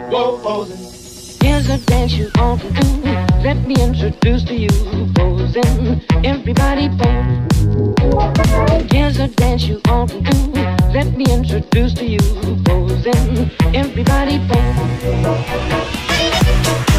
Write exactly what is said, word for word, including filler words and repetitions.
Whoa, posing. Here's a dance you ought to do. Let me introduce to you posing. Everybody pose. Here's a dance you ought to do. Let me introduce to you posing. Everybody pose.